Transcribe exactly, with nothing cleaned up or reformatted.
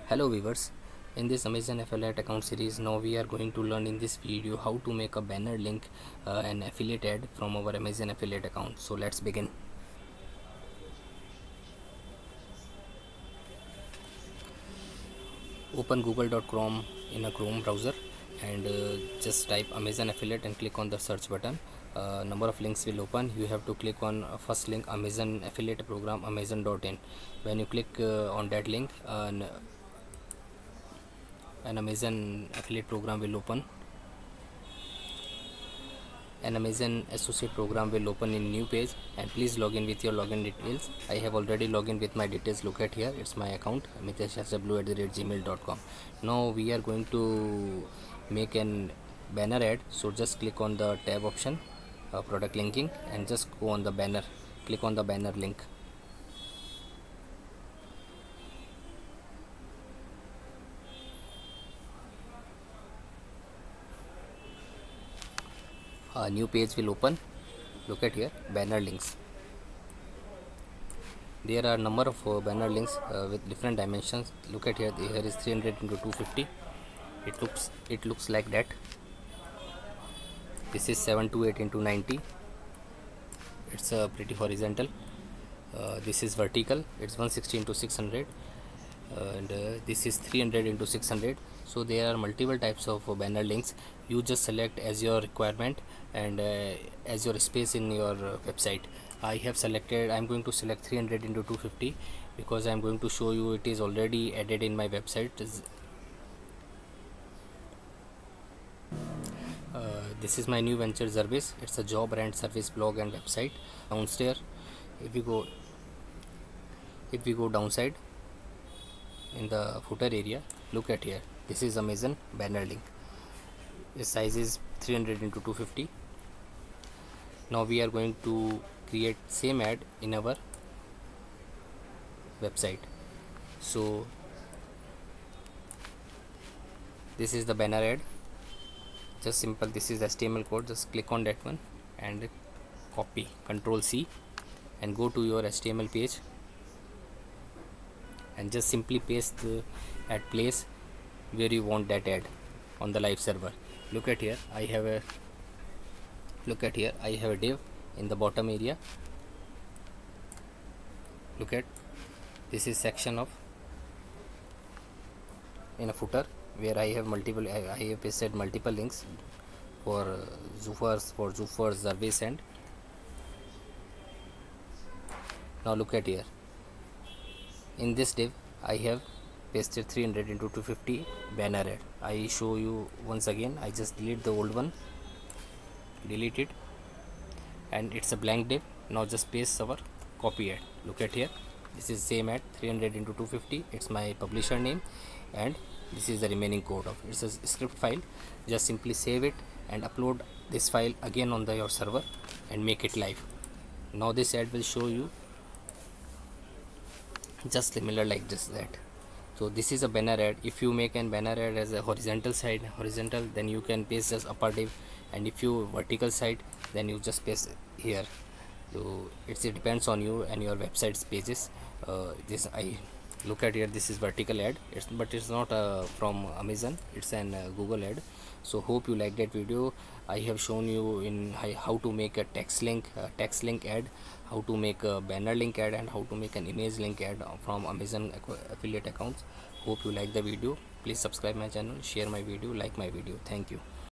Hello viewers, in this Amazon affiliate account series now we are going to learn in this video how to make a banner link uh, and affiliate ad from our Amazon affiliate account. So let's begin. Open google dot com in a Chrome browser and uh, just type Amazon affiliate and click on the search button. Uh, number of links will open. You have to click on uh, first link, Amazon affiliate program amazon dot in. When you click uh, on that link, uh, an Amazon affiliate program will open. An Amazon associate program will open in new page, and please log in with your login details. I have already logged in with my details. Look at here, it's my account mitesh s w at the rate gmail dot com. Now we are going to make an banner ad, so just click on the tab option, uh, product linking, and just go on the banner, click on the banner link. A new page will open. Look at here, banner links. There are number of uh, banner links uh, with different dimensions. Look at here, here is three hundred into two fifty. It looks it looks like that. This is seven twenty-eight into ninety. It's a uh, pretty horizontal. Uh, this is vertical, it's one sixty into six hundred, uh, and uh, this is three hundred into six hundred. So there are multiple types of uh, banner links. You just select as your requirement and uh, as your space in your uh, website. I have selected, I'm going to select three hundred into two fifty because I'm going to show you it is already added in my website. Uh, this is my new venture service. It's a job and service blog and website. Downstairs, if we go if we go downside in the footer area, look at here, this is Amazon banner link. The size is three hundred into two fifty. Now we are going to create same ad in our website. So this is the banner ad, just simple. This is H T M L code, just click on that one and copy, control C, and go to your H T M L page and just simply paste the ad place where you want that ad on the live server. Look at here, I have a look at here I have a div in the bottom area. Look at this is section of in a footer where I have multiple I, I have pasted multiple links for uh, Zoofers, for Zoofers service. And now look at here, in this div I have pasted three hundred into two fifty banner ad. I show you once again, I just delete the old one, delete it, and it's a blank div. Now just paste our copy ad. Look at here, this is same ad, three hundred into two fifty. It's my publisher name, and this is the remaining code of it's a script file. Just simply save it and upload this file again on the your server and make it live. Now this ad will show you just similar like this that. So this is a banner ad. If you make an banner ad as a horizontal side horizontal then you can paste just upper div, and if you vertical side then you just paste here. So it's, it depends on you and your website's pages. Uh, this I look at here, this is vertical ad, it's but it's not uh, from Amazon, it's an uh, Google ad. So hope you like that video. I have shown you in how to make a text link uh, text link ad, how to make a banner link ad, and how to make an image link ad from Amazon affiliate accounts. Hope you like the video. Please subscribe my channel, share my video, like my video. Thank you.